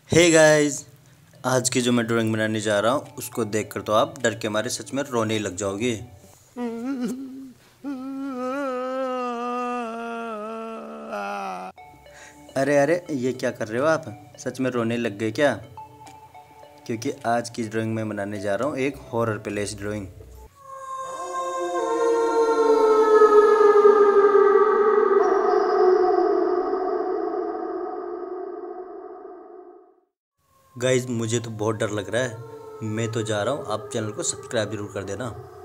Hey guys, आज की जो मैं ड्राइंग बनाने जा रहा हूँ उसको देखकर तो आप डर के मारे सच में रोने ही लग जाओगे। अरे अरे, ये क्या कर रहे हो आप? सच में रोने लग गए क्या? क्योंकि आज की ड्राइंग मैं बनाने जा रहा हूँ एक हॉरर प्लेस ड्राइंग। गाइस, मुझे तो बहुत डर लग रहा है। मैं तो जा रहा हूँ, आप चैनल को सब्सक्राइब जरूर कर देना।